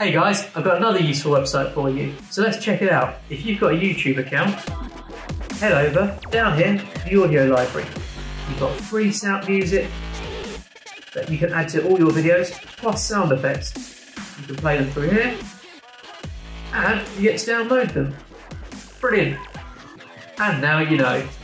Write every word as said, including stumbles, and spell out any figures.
Hey guys, I've got another useful website for you, so let's check it out. If you've got a YouTube account, head over, down here, to the audio library. You've got free sound music that you can add to all your videos, plus sound effects. You can play them through here, and you get to download them. Brilliant. And now you know.